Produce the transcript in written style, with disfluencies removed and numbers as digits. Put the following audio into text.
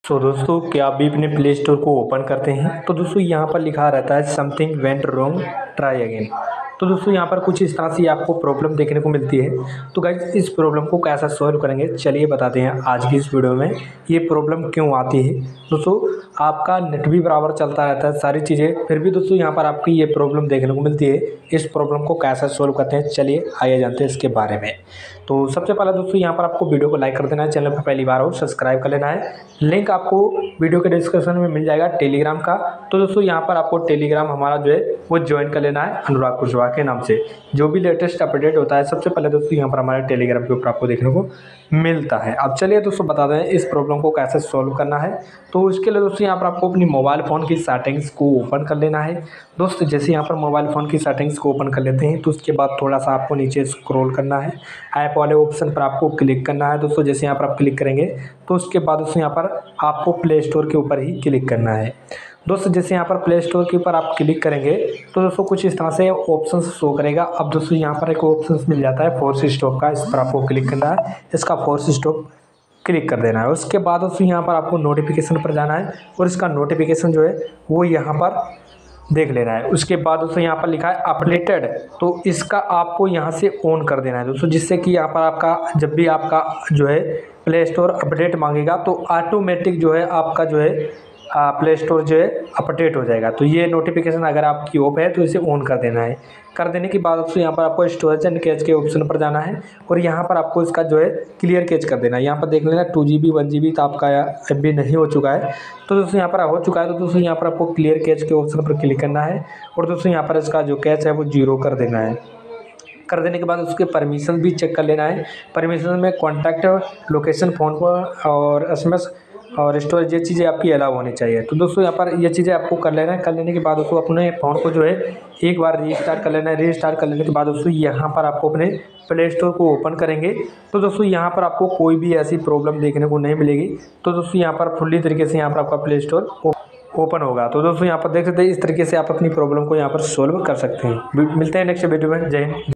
तो दोस्तों क्या आप भी अपने प्ले स्टोर को ओपन करते हैं तो दोस्तों यहाँ पर लिखा रहता है something went wrong try again. तो दोस्तों यहाँ पर कुछ इस तरह से आपको प्रॉब्लम देखने को मिलती है। तो गाइस इस प्रॉब्लम को कैसा सॉल्व करेंगे चलिए बताते हैं आज की इस वीडियो में ये प्रॉब्लम क्यों आती है। दोस्तों आपका नेट भी बराबर चलता रहता है सारी चीज़ें, फिर भी दोस्तों यहाँ पर आपकी ये प्रॉब्लम देखने को मिलती है। इस प्रॉब्लम को कैसे सॉल्व करते हैं चलिए आइए जानते हैं इसके बारे में। तो सबसे पहले दोस्तों यहाँ पर आपको वीडियो को लाइक कर देना है, चैनल पर पहली बार हो सब्सक्राइब कर लेना है। लिंक आपको वीडियो के डिस्क्रिप्शन में मिल जाएगा टेलीग्राम का। तो दोस्तों यहाँ पर आपको टेलीग्राम हमारा जो है वो ज्वाइन कर लेना है अनुराग कुशवाहा के नाम से। जो भी लेटेस्ट अपडेट होता है सबसे पहले दोस्तों यहाँ पर हमारे टेलीग्राम के ऊपर आपको देखने को मिलता है। अब चलिए दोस्तों बता दें इस प्रॉब्लम को कैसे सॉल्व करना है। तो उसके लिए दोस्तों यहाँ पर आपको अपनी मोबाइल फ़ोन की सेटिंग्स को ओपन कर लेना है। दोस्त जैसे यहाँ पर मोबाइल फ़ोन की सेटिंग्स को ओपन कर लेते हैं तो उसके बाद थोड़ा सा आपको नीचे स्क्रॉल करना है, ऐप वाले ऑप्शन पर आपको क्लिक करना है। दोस्तों जैसे यहाँ पर आप क्लिक करेंगे तो उसके बाद दोस्तों यहाँ पर आपको प्ले स्टोर के ऊपर ही क्लिक करना है। दोस्तों जैसे यहाँ पर प्ले स्टोर के ऊपर आप क्लिक करेंगे तो दोस्तों कुछ इस तरह से ऑप्शन शो करेगा। अब दोस्तों यहाँ पर एक ऑप्शन मिल जाता है फोर्स स्टॉप का, इस पर आपको क्लिक करना है, इसका फोर्स स्टॉप क्लिक कर देना है। उसके बाद दोस्तों यहाँ पर आपको नोटिफिकेशन पर जाना है और इसका नोटिफिकेशन जो है वो यहाँ पर देख लेना है। उसके बाद दोस्तों यहाँ पर लिखा है अपडेटेड, तो इसका आपको यहाँ से ऑन कर देना है दोस्तों, जिससे कि यहाँ पर आपका जब भी आपका जो है प्ले स्टोर अपडेट मांगेगा तो ऑटोमेटिक जो है आपका जो है प्ले स्टोर जो है अपडेट हो जाएगा। तो ये नोटिफिकेशन अगर आपकी ऑफ है तो इसे ऑन कर देना है। कर देने के बाद दोस्तों यहाँ पर आपको स्टोरेज एंड कैच के ऑप्शन पर जाना है और यहाँ पर आपको इसका जो है क्लियर कैच कर देना है। यहाँ पर देख लेना 2 GB 1 GB तो आपका MB नहीं हो चुका है। तो दोस्तों यहाँ पर हो चुका है तो दोस्तों यहाँ पर आपको क्लियर कैच के ऑप्शन पर क्लिक करना है और दोस्तों यहाँ पर इसका जो कैच है वो 0 कर देना है। कर देने के बाद उसके परमिशन भी चेक कर लेना है। परमिशन में कॉन्टैक्ट, लोकेशन, फ़ोन को और SMS और स्टोरेज ये चीज़ें आपकी अलाउ होनी चाहिए। तो दोस्तों यहाँ पर ये चीज़ें आपको कर लेना है। कर लेने के बाद दोस्तों अपने फ़ोन को जो है एक बार रीस्टार्ट कर लेना है। रीस्टार्ट कर लेने के बाद दोस्तों यहाँ पर आपको अपने प्ले स्टोर को ओपन करेंगे तो दोस्तों यहाँ पर आपको कोई भी ऐसी प्रॉब्लम देखने को नहीं मिलेगी। तो दोस्तों यहाँ पर फुल्ली तरीके से यहाँ पर आपका प्ले स्टोर ओपन होगा। तो दोस्तों यहाँ पर देख सकते हैं इस तरीके से आप अपनी प्रॉब्लम को यहाँ पर सॉल्व कर सकते हैं। मिलते हैं नेक्स्ट वीडियो में। जय हिंद।